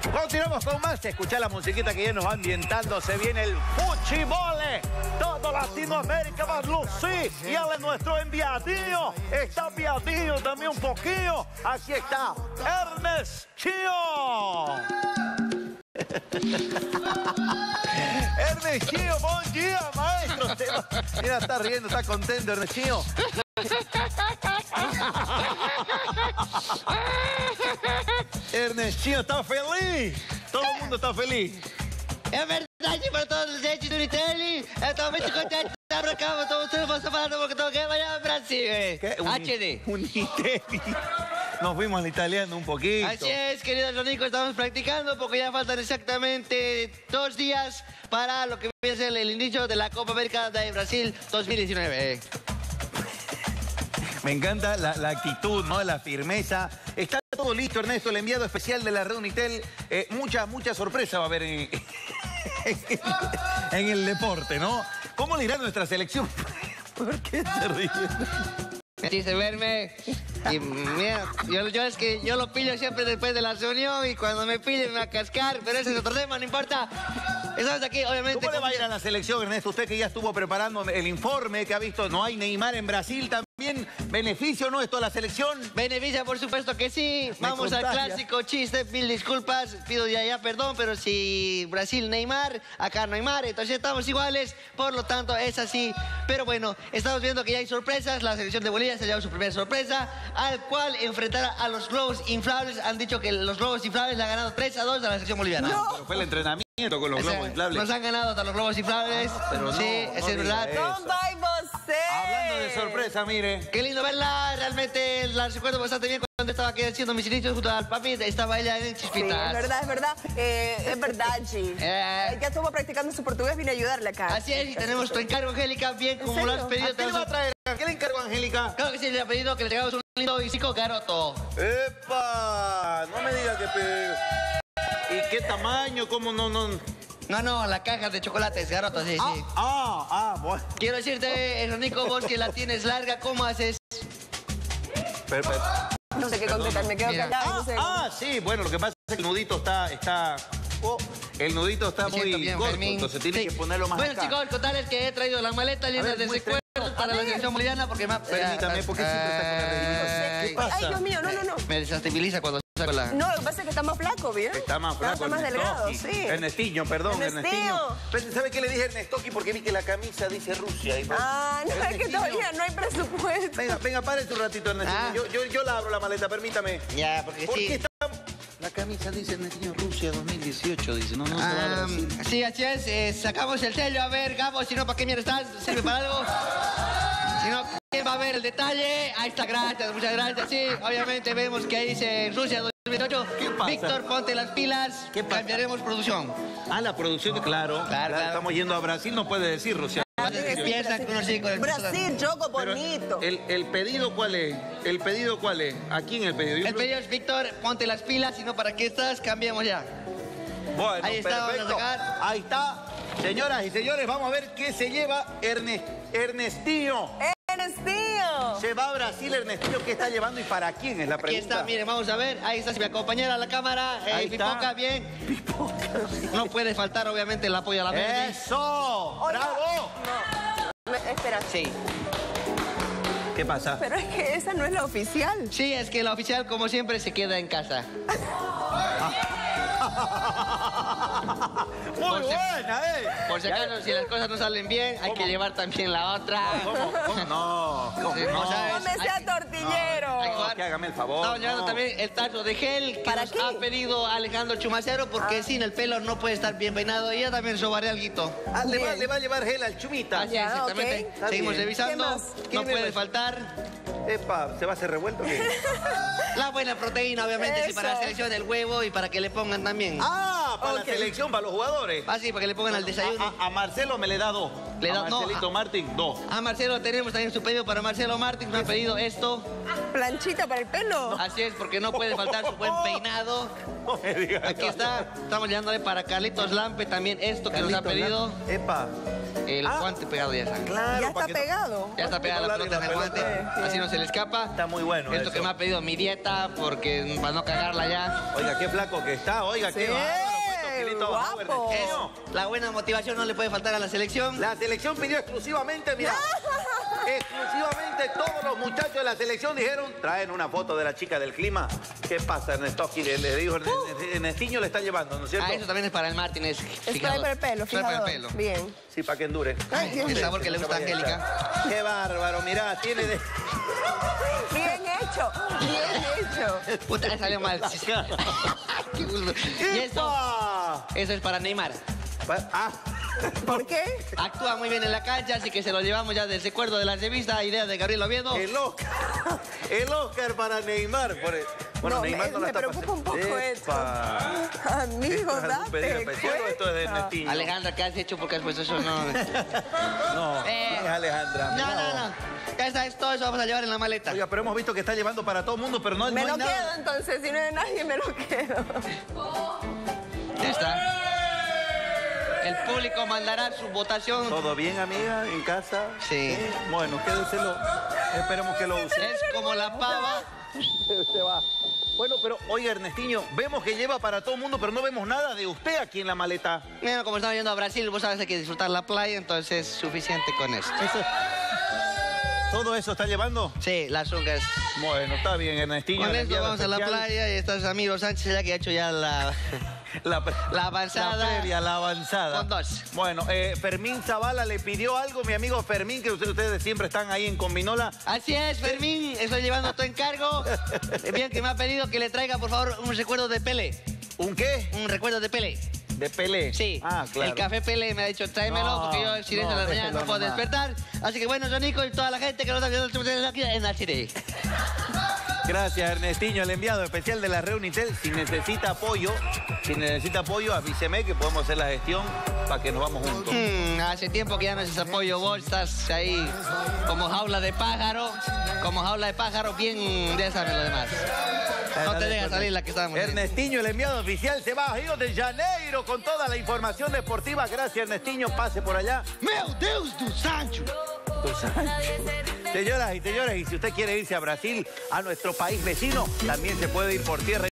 Continuamos con más. Escuchá la musiquita que ya nos va ambientando. Se viene el Fuchibole. Todo Latinoamérica va a lucir. Y él es nuestro enviadillo. Está enviadillo también un poquillo. Aquí está Ernestinho. Ernestinho, buen día, maestro. Mira, está riendo, está contento, Ernestinho. Ernestinho está feliz. Todo el mundo está feliz. É verdade para todos os gente do Unitel. Eu estou muito contente de estar para cá. Estou falando porque estou aqui para Brasil. HD. Unitel. Nos fuimos al italiano un poquito. Así es, queridos Ronico, estamos practicando porque ya faltan exactamente 2 días para lo que va a ser el inicio de la Copa América de Brasil 2019. Me encanta la actitud, ¿no? La firmeza. Está todo listo, Ernesto, el enviado especial de la red Unitel. Mucha sorpresa va a haber en el deporte, ¿no? ¿Cómo le irá nuestra selección? ¿Por qué se ríe? Quise verme y mira, yo lo pillo siempre después de la reunión y cuando me pillen me va a cascar, pero ese es otro tema, no importa. Estamos aquí, obviamente. ¿Cómo le va a ir a la selección, Ernesto? Usted que ya estuvo preparando el informe, que ha visto, no hay Neymar en Brasil también. ¿Beneficio o no esto a la selección? Beneficia, por supuesto que sí. Vamos al clásico chiste, mil disculpas, pido ya perdón, pero si Brasil Neymar, acá no Neymar, entonces estamos iguales, por lo tanto es así. Pero bueno, estamos viendo que ya hay sorpresas, la selección de Bolivia se ha llevado su primera sorpresa, al cual enfrentará a los globos inflables. Han dicho que los globos inflables le han ganado 3-2 a la selección boliviana. No. Pero fue el entrenamiento con los globos inflables. Nos han ganado hasta los globos inflables. Pero sí, es verdad. ¿Cómo va você? Hablando de sorpresa, mire. Qué lindo verla, realmente la recuerdo bastante bien cuando estaba aquí haciendo mis inicios junto al papi, estaba ella en Chispitas. Sí, es verdad, es verdad. Es verdad, G. Ya estuvo practicando su portugués, vine a ayudarle acá. Así es, y tenemos tu encargo, Angélica, bien como lo has pedido. ¿A qué le va a traer? ¿A qué le encargo, Angélica? Claro que sí, le ha pedido que le traigamos un lindo bicico garoto. ¡Epa! No me diga que... ¿Y qué tamaño? ¿Cómo no? No, la caja de chocolates, garoto, sí, sí. Bueno. Quiero decirte, Ronico, vos que la tienes larga, ¿cómo haces? Perfecto. No sé qué contestar, me quedo callada. No sé. Sí, bueno, lo que pasa es que el nudito está el nudito está muy bien, corto, Fermín. Entonces tiene que ponerlo más Bueno, acá. chicos, contarles que he traído la maleta llena de recuerdos para la selección boliviana porque me... Permítame, porque siempre está con la religión. ¿Qué pasa? Ay, Dios mío, no. Me desestabiliza cuando saco la... No, lo que pasa es que está más flaco, ¿bien? Está más flaco. Está más delgado, sí. Ernestinho, perdón, Ernestinho. Ernestinho. ¿Sabe qué le dije a Ernestoki? Porque vi que la camisa dice Rusia. No, es que todavía no hay presupuesto. Venga, párese un ratito, Ernestinho. Yo la abro la maleta, permítame. Ya, porque ¿Por sí. qué está... La camisa dice Ernestinho Rusia 2018, dice. No se va a Brasil. Sí, así es. Sacamos el sello. A ver, Gabo, si no, ¿para qué mierda estás? ¿Sirve para algo? Si no, ¿quién va a ver el detalle? Ahí está, gracias, muchas gracias. Sí, obviamente vemos que ahí dice Rusia 2018. ¿Qué pasa? Víctor, ponte las pilas. ¿Qué pasa? Cambiaremos producción. La producción, claro. Estamos yendo a Brasil, no puede decir Rusia. Piensa que uno sí con el... Brasil, jogo Pero bonito. ¿El pedido cuál es? ¿El pedido cuál es? ¿A quién el pedido? El pedido es Víctor, ponte las pilas, si no, ¿para qué estás? Cambiamos ya. Bueno, Ahí está, perfecto. vamos a sacar. Ahí está. Señoras y señores, vamos a ver qué se lleva Ernestinho. Ernestinho. Se va a Brasil, Ernestinho. ¿Qué está llevando y para quién es la Aquí pregunta? está, miren, vamos a ver. Ahí está, si me acompañara a la cámara. Ahí está. Pipoca, bien. No puede faltar, obviamente, el apoyo a la verde. ¡Eso! ¡Bravo! Espera. Sí. ¿Qué pasa? Pero es que esa no es la oficial. Sí, es que la oficial, como siempre, se queda en casa. Muy buena, Por si acaso, si las cosas no salen bien, hay que llevar también la otra. ¿Cómo? No. Sí, no sabes. No me sea tortillero. Hay que jugar. Que hágame el favor. Estamos llevando también el tazo de gel que ¿Para nos qué? ha pedido Alejandro Chumacero porque sin el pelo no puede estar bien peinado. Y ella también sobaré alguito. Le va a llevar gel al Chumita. Así es, exactamente. ok. Seguimos bien. revisando. ¿Qué más? ¿Qué No me puede va- faltar Epa, ¿se va a hacer revuelto o qué? la buena proteína, obviamente, sí, Eso. para la selección del huevo y para que le pongan también. Para Ok. la selección, para los jugadores. Así, para que le pongan al desayuno. A Marcelo me le da 2. Le da- a no, Marcelito Martín, 2. A Marcelo tenemos también su pedido para Marcelo Martins. Me ha pedido esto. Planchita para el pelo. Así es, porque no puede faltar su buen peinado. No me digas. Aquí está. Estamos llevándole para Carlitos Lampe también esto que nos ha pedido. Epa. El guante pegado ya está. Claro, ¿Ya está pegado? Ya está pegada la pelota en el guante, así no se le escapa. Está muy bueno Esto eso. que me ha pedido mi dieta, porque para no cagarla ya. Oiga, qué flaco que está, oiga, qué Sí, bárbaro. ¿Cuántos kilitos bajó, guapo. Ernestinho? La buena motivación no le puede faltar a la selección. La selección pidió exclusivamente, mira, exclusivamente todos los muchachos de la selección dijeron, traen una foto de la chica del clima. ¿Qué pasa, Ernestoski? Le dijo, Ernestinho le está llevando, ¿no es cierto? Ah, eso también es para el Martínez. Spray para el pelo, Spray para el fijador. pelo. Bien. Sí, para que endure. Ay, Dios El mío. sabor que le gusta a Angélica. Qué bárbaro, mirá, tiene de... Bien hecho, bien hecho. Puta, salió mal. Qué gusto. Y eso es para Neymar. Ah, ¿Por qué? Actúa muy bien en la cancha, así que se lo llevamos ya del recuerdo de la revista Idea de Gabriel Oviedo. el Oscar para Neymar. Bueno, No, Neymar no la me está preocupa un poco pasando. esto. Epa. Amigo, ¿Esto es algún pedido date especial o esto es de cuenta. Ernestinho? Alejandra, ¿qué has hecho? Porque después eso no... No, es Alejandra. No, mira no, vos. no. Ya está, todo eso vamos a llevar en la maleta. Oiga, pero hemos visto que está llevando para todo el mundo, pero no, Me no lo hay nada. quedo entonces, si no hay nadie me lo quedo. Ya está. El público mandará su votación. ¿Todo bien, amiga, en casa? Sí. Bueno, quédeselo. Esperemos que lo use. Es como la pava. Se va. Bueno, pero oiga, Ernestinho, vemos que lleva para todo el mundo, pero no vemos nada de usted aquí en la maleta. Bueno, como estamos yendo a Brasil, vos sabes, hay que disfrutar la playa, entonces es suficiente con esto. ¿Todo eso está llevando? Sí, las ungas. Bueno, está bien, Ernestinho. Con el esto enviado vamos a la especial. playa y está Ramiro Sánchez, ya que ha hecho ya la avanzada. La previa, la avanzada. Con dos. Bueno, Fermín Zavala le pidió algo, mi amigo Fermín, que ustedes siempre están ahí en Combinola. Así es, Fermín, estoy llevando tu encargo. Bien, que me ha pedido que le traiga, por favor, un recuerdo de Pelé. ¿Un qué? Un recuerdo de Pelé. ¿De Pelé? Sí, Ah, claro. el café Pelé me ha dicho tráemelo No, porque yo el silencio de la mañana déjelo no puedo nomás. despertar. Así que bueno, Sonico y toda la gente que nos está viendo aquí en la Chile. Gracias, Ernestinho, el enviado especial de la Reunitel. Si necesita apoyo, avíseme que podemos hacer la gestión para que nos vamos juntos. Hace tiempo que ya no es apoyo, vos estás ahí como jaula de pájaro, bien, ya saben lo demás. No te dejas salir la que estábamos diciendo. Ernestinho, el enviado oficial, se va a Río de Janeiro con toda la información deportiva. Gracias, Ernestinho, pase por allá. ¡Meu Deus do Sancho! Señoras y señores, y si usted quiere irse a Brasil, a nuestro país vecino, también se puede ir por tierra.